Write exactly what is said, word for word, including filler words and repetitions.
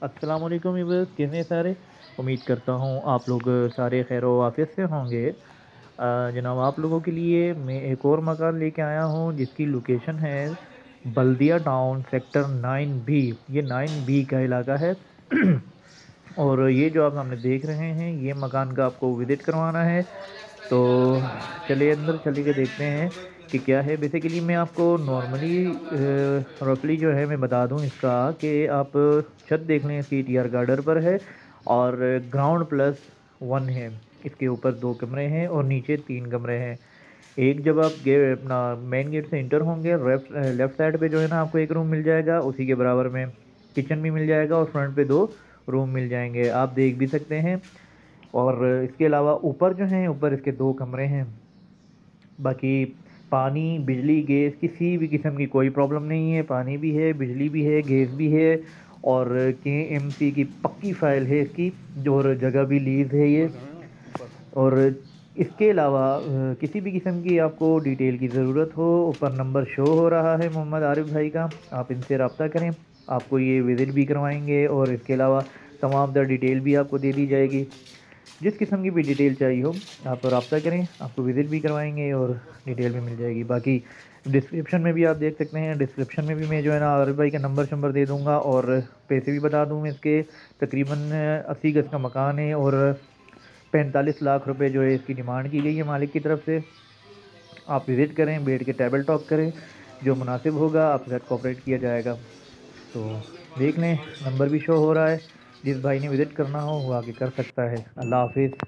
अस्सलाम वालेकुम व्यूअर्स, कैसे हैं सारे। उम्मीद करता हूँ आप लोग सारे खैर वाफियत से होंगे। अ, जनाब आप लोगों के लिए मैं एक और मकान लेके आया हूँ जिसकी लोकेशन है Baldia town sector nine B. ये नाइन बी का इलाका है। और ये जो आप सामने देख रहे हैं ये मकान का आपको विज़िट करवाना है। तो चलिए अंदर चल के देखते हैं कि क्या है। बेसिकली मैं आपको नॉर्मली रफली जो है मैं बता दूं इसका कि आप छत देख लें, इसकी टी आर गार्डर पर है और ग्राउंड प्लस वन है। इसके ऊपर दो कमरे हैं और नीचे तीन कमरे हैं। एक जब आप गे अपना मेन गेट से इंटर होंगे लेफ्ट लेफ्ट साइड पे जो है ना आपको एक रूम मिल जाएगा, उसी के बराबर में किचन भी मिल जाएगा और फ्रंट पे दो रूम मिल जाएंगे, आप देख भी सकते हैं। और इसके अलावा ऊपर जो हैं ऊपर इसके दो कमरे हैं। बाकी पानी बिजली गैस किसी भी किस्म की कोई प्रॉब्लम नहीं है। पानी भी है, बिजली भी है, गैस भी है और के एम सी की पक्की फ़ाइल है इसकी, जो और जगह भी लीज है ये। और इसके अलावा अ, किसी भी किस्म की आपको डिटेल की ज़रूरत हो, ऊपर नंबर शो हो रहा है मोहम्मद आरिफ भाई का, आप इनसे रब्ता करें। आपको ये विज़िट भी करवाएंगे और इसके अलावा तमाम द डिटेल भी आपको दे दी जाएगी। जिस किस्म की भी डिटेल चाहिए हो आप रब्ता करें, आपको विज़िट भी करवाएंगे और डिटेल भी मिल जाएगी। बाकी डिस्क्रिप्शन में भी आप देख सकते हैं, डिस्क्रिप्शन में भी मैं जो है ना आरिफ भाई का नंबर शंबर दे दूंगा और पैसे भी बता दूँ इसके। तकरीबन अस्सी गज का मकान है और पैंतालीस लाख रुपए जो है इसकी डिमांड की गई है मालिक की तरफ से। आप विज़िट करें, बैठ के टेबल टॉक करें, जो मुनासिब होगा आपके साथ कोऑपरेट किया जाएगा। तो देख लें, नंबर भी शो हो रहा है। जिस भाई ने विज़िट करना हो वो आके कर सकता है। अल्लाह हाफिज़।